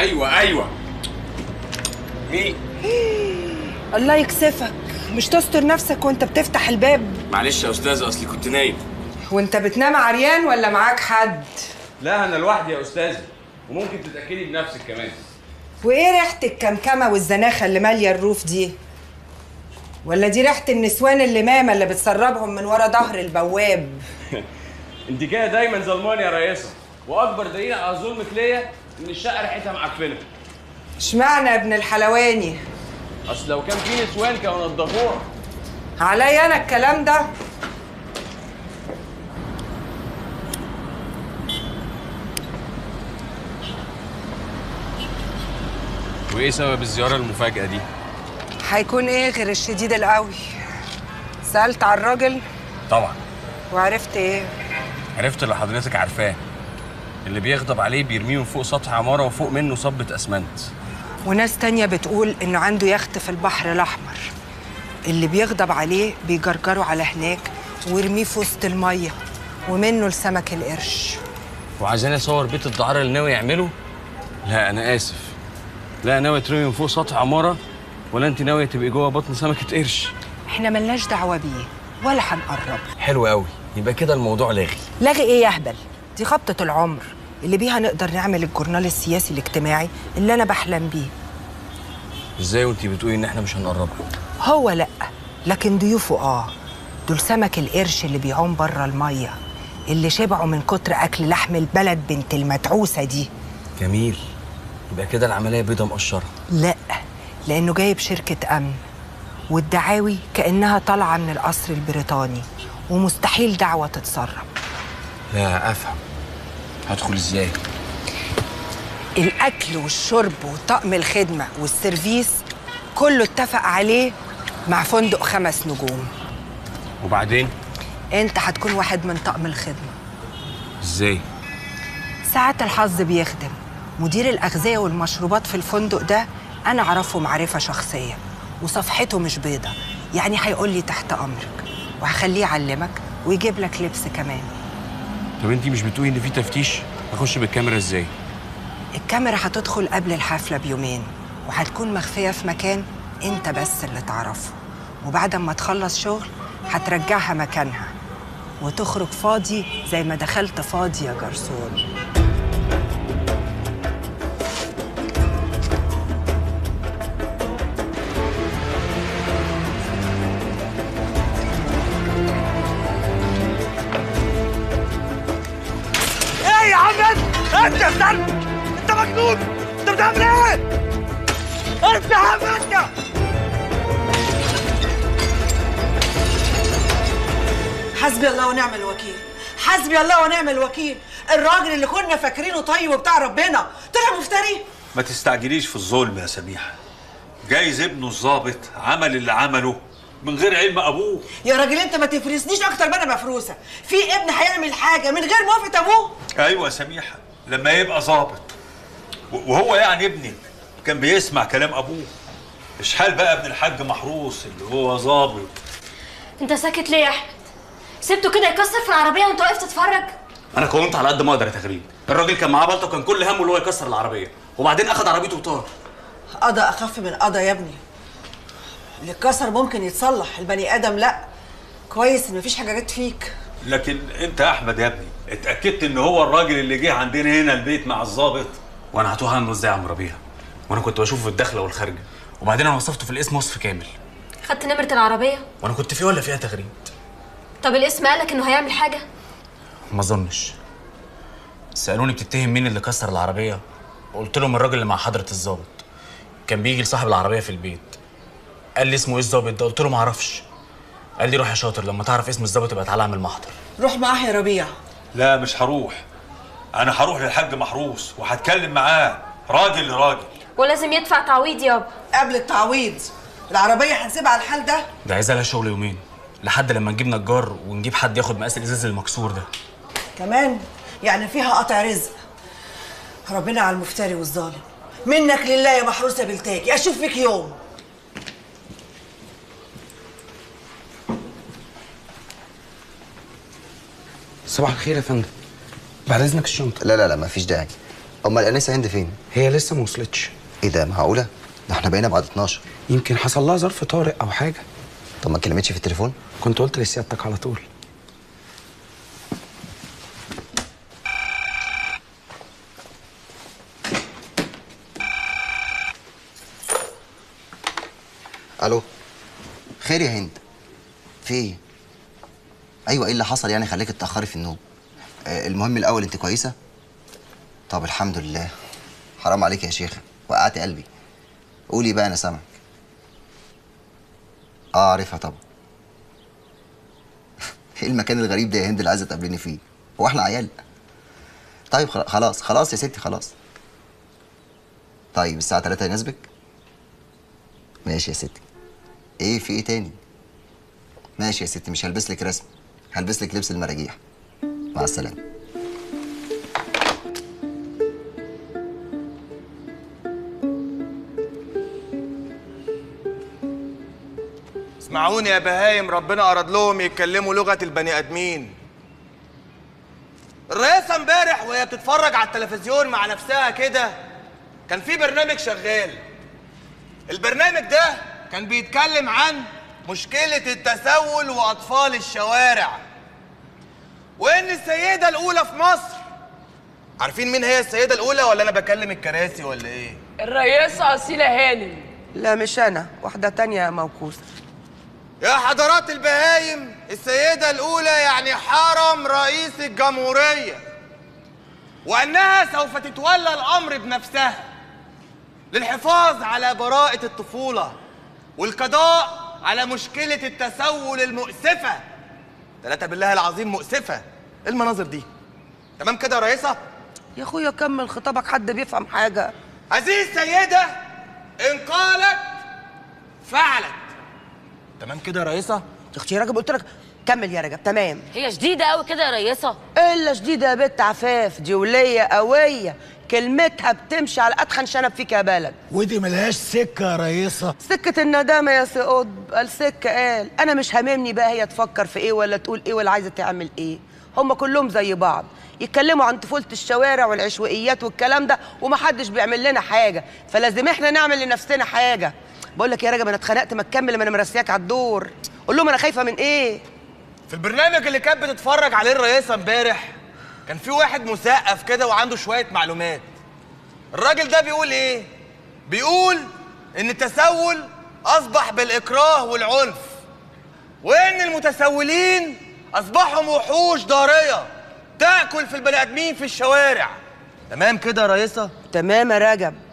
ايوه مين؟ الله يكسفك، مش تستر نفسك وانت بتفتح الباب؟ معلش يا استاذ، اصلي كنت نايم. وانت بتنام عريان ولا معاك حد؟ لا انا لوحدي يا استاذي، وممكن تتاكدي بنفسك كمان. وايه ريحه الكمكمه والزناخه اللي ماليه الروف دي؟ ولا دي ريحه النسوان اللي ماما اللي بتسربهم من ورا ظهر البواب؟ انت كده دايما ظلماني يا ريسه، واكبر دليل على ظلمك ليا ان الشقه ريحتها معفنه. اشمعنى يا ابن الحلواني؟ اصل لو كان في نسوان كانوا نضفوها. عليا انا الكلام ده؟ وايه سبب الزياره المفاجاه دي؟ هيكون ايه غير الشديد القوي؟ سألت على الراجل؟ طبعا. وعرفت ايه؟ عرفت اللي حضرتك عارفاه، اللي بيغضب عليه بيرميه من فوق سطح عماره وفوق منه صبة اسمنت. وناس تانية بتقول انه عنده يخت في البحر الاحمر، اللي بيغضب عليه بيجرجره على هناك ويرميه في وسط الميه ومنه لسمك القرش. وعايزاني اصور بيت الدعاره اللي ناوي يعمله؟ لا انا اسف، لا ناوي ترمي من فوق سطح عماره، ولا انت ناويه تبقي جوه بطن سمكه قرش؟ احنا ملناش دعوه بيه ولا هنقرب. حلو قوي، يبقى كده الموضوع لاغي. لاغي ايه يا اهبل؟ دي خبطه العمر اللي بيها نقدر نعمل الجورنال السياسي الاجتماعي اللي انا بحلم بيه. ازاي وانت بتقولي ان احنا مش هنقربه؟ هو لا، لكن ضيوفه دول سمك القرش اللي بيعوم بره الميه، اللي شبعوا من كتر اكل لحم البلد بنت المتعوسه دي. جميل، يبقى كده العمليه بيضه مقشره. لا، لانه جايب شركه امن، والدعاوي كانها طالعه من القصر البريطاني، ومستحيل دعوه تتسرب. لا افهم، هدخل ازاي؟ الاكل والشرب وطقم الخدمه والسيرفيس كله اتفق عليه مع فندق 5 نجوم. وبعدين؟ انت هتكون واحد من طقم الخدمه. ازاي؟ ساعات الحظ بيخدم. مدير الاغذيه والمشروبات في الفندق ده انا اعرفه معرفه شخصيه، وصفحته مش بيضه، يعني هيقول لي تحت امرك، وهخليه يعلمك ويجيب لك لبس كمان. طب انتي مش بتقولي ان في تفتيش؟ اخش بالكاميرا ازاي؟ الكاميرا هتدخل قبل الحفله بيومين، وهتكون مخفيه في مكان انت بس اللي تعرفه، وبعد ما تخلص شغل هترجعها مكانها وتخرج فاضي زي ما دخلت فاضي يا جرسون. ايه يا عم انت يا سلم، انت مجنون، انت بتعمل ايه؟ انت يا عم انت. حسبي الله ونعم الوكيل، حسبي الله ونعم الوكيل. الراجل اللي كنا فاكرينه طيب وبتاع ربنا طلع مفتري. ما تستعجليش في الظلم يا سميحه، جايز ابنه الظابط عمل اللي عمله من غير علم ابوه. يا راجل انت ما تفرسنيش اكتر ما انا مفروسه. في ابن هيعمل حاجه من غير موافقه ابوه؟ ايوه يا سميحه، لما يبقى ظابط وهو يعني ابني كان بيسمع كلام ابوه. اشحال بقى ابن الحاج محروس اللي هو ظابط. انت ساكت ليه يا احمد؟ سبته كده يكسر في العربيه وانت واقف تتفرج؟ انا كونت على قد ما اقدر يا تغريد. الراجل كان معاه بلطه وكان كل همه اللي هو يكسر العربيه، وبعدين اخد عربيته وطار. قضا اخف من قضا يا ابني. اللي اتكسر ممكن يتصلح، البني ادم لا. كويس ان مفيش حاجه جت فيك. لكن انت يا احمد يا ابني اتاكدت ان هو الراجل اللي جه عندنا هنا البيت مع الظابط؟ وانا هتوه عنه ازاي يا عم ربيع؟ وانا كنت بشوفه في الدخله والخارجه، وبعدين انا وصفته في الاسم وصف كامل. خدت نمره العربيه؟ وانا كنت فيه ولا فيها تغريد؟ طب الاسم قالك انه هيعمل حاجه؟ ما اظنش. سالوني بتتهم مين اللي كسر العربيه، قلت لهم الراجل اللي مع حضره الظابط. كان بيجي لصاحب العربيه في البيت. قال لي اسمه ايه الظابط ده؟ قلت له ما اعرفش. قال لي روح يا شاطر، لما تعرف اسم الظابط يبقى تعالى اعمل محضر. روح معاه يا ربيع. لا مش هروح، انا هروح للحاج محروس وهتكلم معاه راجل لراجل. ولازم يدفع تعويض يابا. قبل التعويض العربيه هنسيبها على الحال ده؟ ده عايزه لها شغل يومين لحد لما نجيب نجار ونجيب حد ياخد مقاس الازاز المكسور ده. كمان يعني فيها قطع رزق. ربنا على المفتري والظالم. منك لله يا محروس يا بلتاجي، اشوف فيك يوم. صباح الخير يا فندم، بعد اذنك الشنطه. لا مفيش داعي. امال الانسه هند فين؟ هي لسه ما وصلتش. ايه ده معقوله؟ ده احنا بقينا بعد 12. يمكن حصل لها ظرف طارئ او حاجه. طب ما اتكلمتش في التليفون؟ كنت قلت لسيادتك على طول. الو. خير يا هند؟ في ايه؟ ايوه، ايه اللي حصل يعني خليك تتاخري في النوم؟ المهم الاول انت كويسه؟ طب الحمد لله. حرام عليك يا شيخه، وقعتي قلبي. قولي بقى انا سامعك. عارفها طبعا. ايه المكان الغريب ده يا هند اللي عايزه تقابليني فيه؟ هو احنا عيال؟ طيب خلاص يا ستي خلاص. طيب الساعه 3 يناسبك؟ ماشي يا ستي. ايه في ايه تاني؟ ماشي يا ستي، مش هلبس لك رسمي، هلبس لك لبس المراجيح. مع السلامه. اسمعوني يا بهايم، ربنا أراد لهم يتكلموا لغة البني آدمين. الرئيسة امبارح وهي بتتفرج على التلفزيون مع نفسها كده كان في برنامج شغال. البرنامج ده كان بيتكلم عن مشكلة التسول وأطفال الشوارع، وإن السيدة الأولى في مصر. عارفين مين هي السيدة الأولى ولا أنا بكلم الكراسي ولا إيه؟ الرئيسة أصيلة هانم. لا مش أنا، واحدة تانية موكوسة. يا حضرات البهايم، السيدة الأولى يعني حرم رئيس الجمهورية، وأنها سوف تتولى الأمر بنفسها للحفاظ على براءة الطفولة والقضاء على مشكلة التسول المؤسفة. 3 بالله العظيم مؤسفة. إيه المناظر دي؟ تمام كده يا رئيسة؟ يا أخويا كمل خطابك، حد بيفهم حاجة. هذه السيدة إن قالت فعلت. تمام كده يا رئيسة؟ يا اختي يا رجب، قلت لك كمل يا رجب. تمام. هي شديدة قوي كده يا ريسة. الا شديده يا بنت عفاف، دي وليه قويه، كلمتها بتمشي على اتخن شنب فيك يا بلد. ودي ملهاش سكه يا ريسه. سكه الندامه يا سي قطب، قال سكه قال. انا مش هاممني بقى هي تفكر في ايه ولا تقول ايه ولا عايزه تعمل ايه. هم كلهم زي بعض، يتكلموا عن طفوله الشوارع والعشوائيات والكلام ده ومحدش بيعمل لنا حاجه، فلازم احنا نعمل لنفسنا حاجه. بقول لك يا رجب انا اتخنقت، ما تكمل، ما انا مرسياك على الدور. قول لهم انا خايفه من ايه. في البرنامج اللي كانت بتتفرج عليه الرئيسة امبارح كان في واحد مثقف كده وعنده شوية معلومات. الراجل ده بيقول ايه؟ بيقول ان التسول اصبح بالاكراه والعنف، وان المتسولين اصبحوا وحوش ضارية تاكل في البني ادمين في الشوارع. تمام كده يا رئيسة؟ تمام يا رجب.